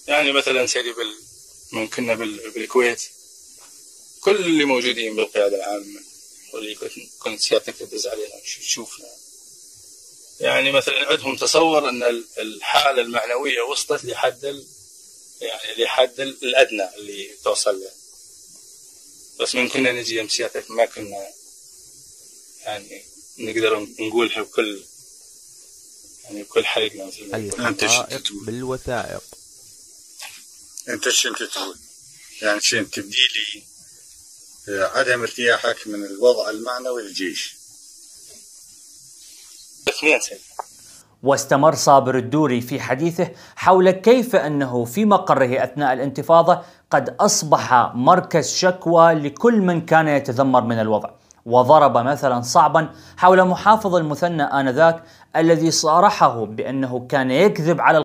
يعني مثلا سيدي من كنا بالكويت، كل اللي موجودين بالقيادة العامة واللي كنت سيادتك تدز علينا تشوفنا، يعني مثلا عندهم تصور أن الحالة المعنوية وصلت لحد الأدنى اللي توصل له. بس من كنا نجي يم سيادتك ما كنا يعني نقدر نقولها بكل حريقنا مثل ما يقول. الحقائق بالوثائق. انت شنو تقول؟ يعني شنو تبدي لي عدم ارتياحك من الوضع المعنوي للجيش؟ اثنين سنة. واستمر صابر الدوري في حديثه حول كيف أنه في مقره أثناء الانتفاضة قد أصبح مركز شكوى لكل من كان يتذمر من الوضع، وضرب مثلا صعبا حول محافظ المثنى آنذاك الذي صارحه بأنه كان يكذب على